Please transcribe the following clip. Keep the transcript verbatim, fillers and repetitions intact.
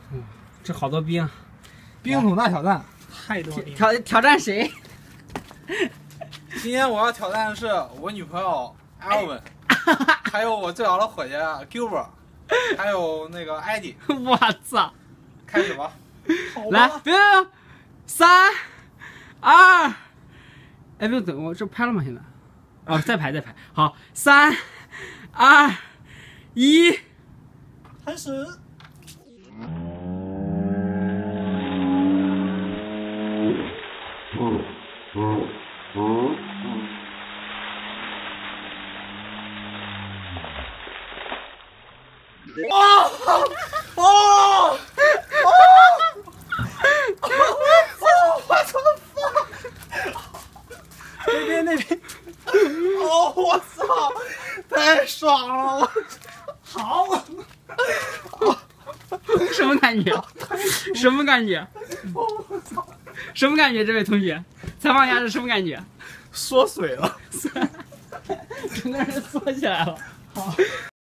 嗯，这好多兵， 冰桶大挑战， 太多兵。 挑挑战谁？ 今天我要挑战的是我女朋友艾文，还有我最好的伙计 Gilbert， 还有那个艾迪。 我操！ 开始吧。 来，别别别，三二，哎，不用等，我这拍了吗？现在？哦，再拍再拍。好，三二一， 开始。 哦哦哦！我操！ 那边那边， 哦，我操！太爽了！ 好， 什么感觉？什么感觉？什么感觉？这位同学，采访一下是什么感觉？ 缩水了， 整个人缩起来了。 好。